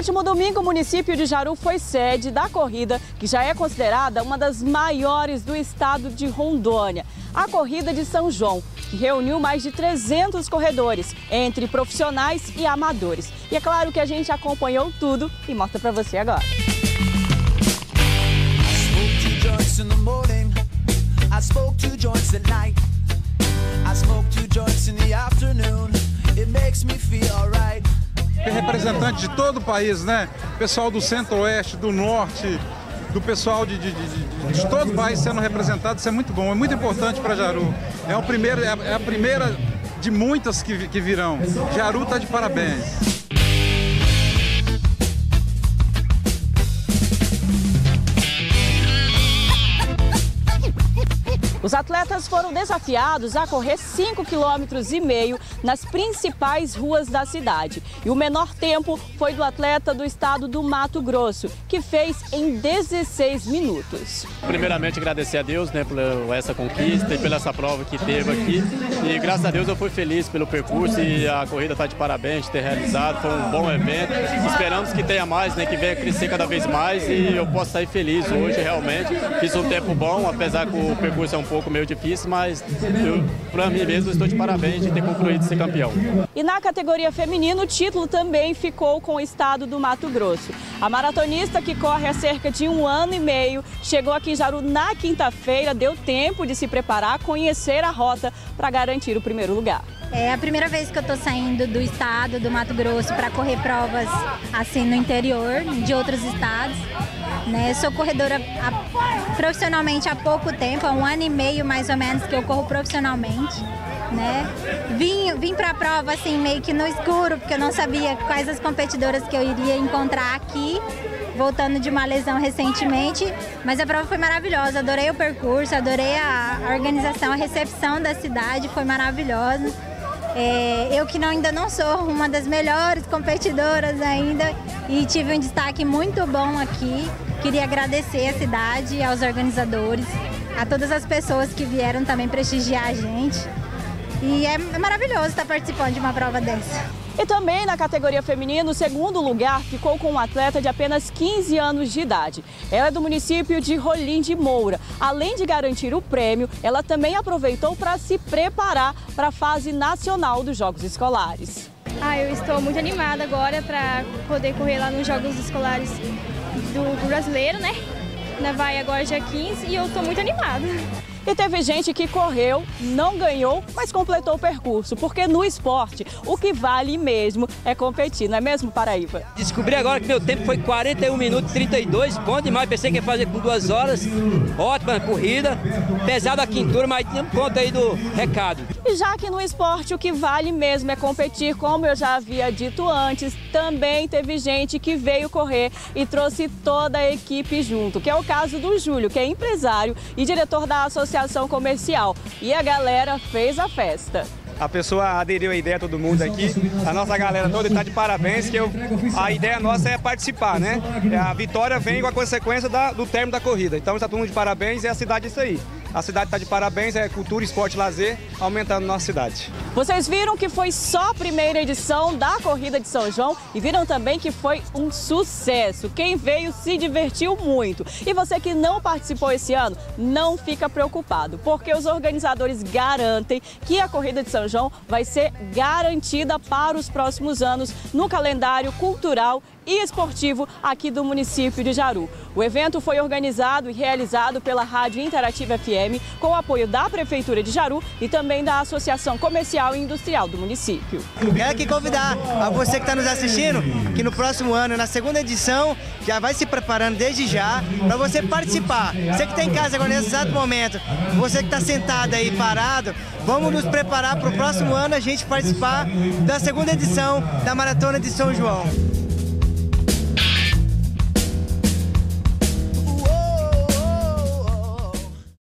último domingo, o município de Jaru foi sede da corrida, que já é considerada uma das maiores do estado de Rondônia. A Corrida de São João, que reuniu mais de 300 corredores, entre profissionais e amadores. E é claro que a gente acompanhou tudo e mostra para você agora. Representante de todo o país, né? Pessoal do centro-oeste, do norte, do pessoal de todo o país sendo representado, isso é muito bom, é muito importante para Jaru. É a primeira de muitas que virão. Jaru está de parabéns. Os atletas foram desafiados a correr 5,5 km nas principais ruas da cidade. E o menor tempo foi do atleta do estado do Mato Grosso, que fez em 16 minutos. Primeiramente, agradecer a Deus, né, por essa conquista e pela essa prova que teve aqui. E graças a Deus eu fui feliz pelo percurso e a corrida está de parabéns de ter realizado. Foi um bom evento. Esperamos que tenha mais, né, que venha crescer cada vez mais e eu posso sair feliz hoje, realmente. Fiz um tempo bom, apesar que o percurso é um pouco meio difícil, mas para mim mesmo estou de parabéns de ter concluído ser campeão. E na categoria feminina, o título também ficou com o estado do Mato Grosso. A maratonista, que corre há cerca de 1 ano e meio, chegou aqui em Jaru na quinta-feira, deu tempo de se preparar, conhecer a rota para garantir o primeiro lugar. É a primeira vez que eu estou saindo do estado do Mato Grosso para correr provas assim no interior, de outros estados. Né? Sou corredora profissionalmente há pouco tempo, há 1 ano e meio mais ou menos que eu corro profissionalmente. Né? Vim para a prova assim meio que no escuro, porque eu não sabia quais as competidoras que eu iria encontrar aqui, voltando de uma lesão recentemente, mas a prova foi maravilhosa, adorei o percurso, adorei a organização, a recepção da cidade, foi maravilhosa. Eu que ainda não sou uma das melhores competidoras ainda e tive um destaque muito bom aqui. Queria agradecer a cidade, aos organizadores, a todas as pessoas que vieram também prestigiar a gente. E é maravilhoso estar participando de uma prova dessa. E também na categoria feminina, o segundo lugar ficou com um atleta de apenas 15 anos de idade. Ela é do município de Rolim de Moura. Além de garantir o prêmio, ela também aproveitou para se preparar para a fase nacional dos Jogos Escolares. Eu estou muito animada agora para poder correr lá nos Jogos Escolares do brasileiro, né? Vai agora dia 15 e eu estou muito animada. E teve gente que correu, não ganhou, mas completou o percurso, porque no esporte o que vale mesmo é competir, não é mesmo, Paraíba? Descobri agora que meu tempo foi 41 minutos e 32, bom demais, pensei que ia fazer com 2 horas, ótima corrida, pesada a quintura, mas tem um ponto aí do recado. E já que no esporte o que vale mesmo é competir, como eu já havia dito antes, também teve gente que veio correr e trouxe toda a equipe junto, que é o caso do Júlio, que é empresário e diretor da Associação Comercial. E a galera fez a festa. A pessoa aderiu à ideia, todo mundo aqui. A nossa galera toda está de parabéns, que a ideia nossa é participar, né? A vitória vem com a consequência do término da corrida. Então está todo mundo de parabéns e a cidade é isso aí. A cidade está de parabéns, é cultura, esporte, lazer, aumentando nossa cidade. Vocês viram que foi só a primeira edição da Corrida de São João e viram também que foi um sucesso. Quem veio se divertiu muito. E você que não participou esse ano, não fica preocupado, porque os organizadores garantem que a Corrida de São João vai ser garantida para os próximos anos no calendário cultural e esportivo aqui do município de Jaru. O evento foi organizado e realizado pela Rádio Interativa FM, com o apoio da Prefeitura de Jaru e também da Associação Comercial e Industrial do município. Quero aqui convidar a você que está nos assistindo, que no próximo ano, na segunda edição, já vai se preparando desde já para você participar. Você que está em casa agora nesse exato momento, você que está sentado aí parado, vamos nos preparar para o próximo ano a gente participar da segunda edição da Maratona de São João.